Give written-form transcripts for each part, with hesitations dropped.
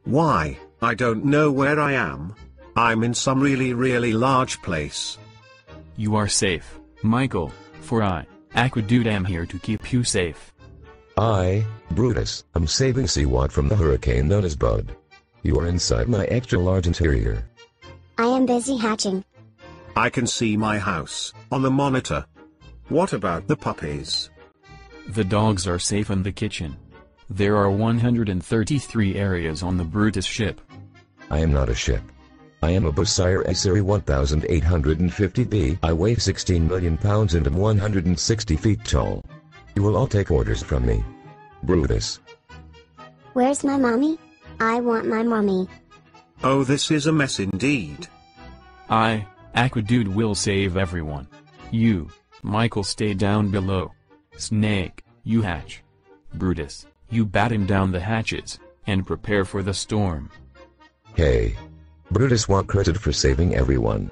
Why, I don't know where I am. I'm in some really large place. You are safe, Michael, for I, Aquadude, am here to keep you safe. I, Brutus, am saving Seawat from the hurricane known as Bud. You are inside my extra-large interior. I am busy hatching. I can see my house on the monitor. What about the puppies? The dogs are safe in the kitchen. There are 133 areas on the Brutus ship. I am not a ship. I am a Bucire Asiri 1850B. I weigh 16 million pounds and am 160 feet tall. You will all take orders from me. Brutus. Where's my mommy? I want my mommy. Oh, this is a mess indeed. I, Aquadude, will save everyone. You, Michael, stay down below. Snake, you hatch. Brutus, you batten down the hatches, and prepare for the storm. Hey. Brutus want credit for saving everyone.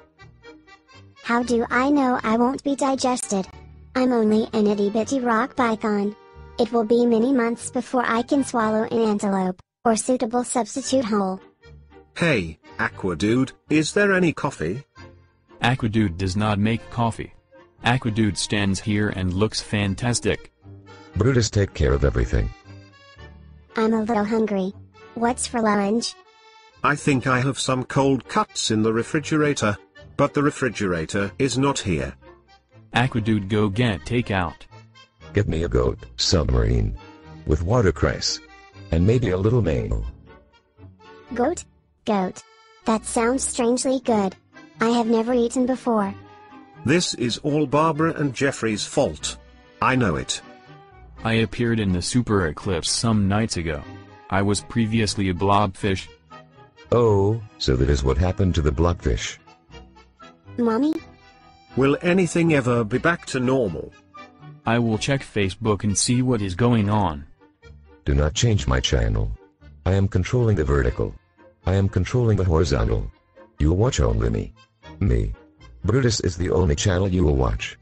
How do I know I won't be digested? I'm only an itty-bitty rock python. It will be many months before I can swallow an antelope, or suitable substitute whole. Hey, Aquadude, is there any coffee? Aquadude does not make coffee. Aquadude stands here and looks fantastic. Brutus take care of everything. I'm a little hungry. What's for lunch? I think I have some cold cuts in the refrigerator. But the refrigerator is not here. Aquadude, go get takeout. Get me a goat submarine. With watercress. And maybe a little mayo. Goat? Goat. That sounds strangely good. I have never eaten before. This is all Barbara and Jeffrey's fault. I know it. I appeared in the super eclipse some nights ago. I was previously a blobfish. Oh, so that is what happened to the blobfish. Mommy? Will anything ever be back to normal? I will check Facebook and see what is going on. Do not change my channel. I am controlling the vertical. I am controlling the horizontal. You will watch only me. Me. Brutus is the only channel you will watch.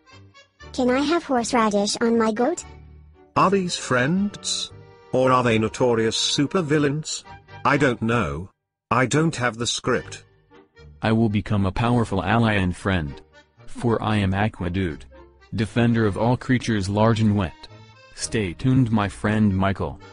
Can I have horseradish on my goat? Are these friends? Or are they notorious supervillains? I don't know. I don't have the script. I will become a powerful ally and friend. For I am Aquadude, defender of all creatures large and wet. Stay tuned, my friend Michael.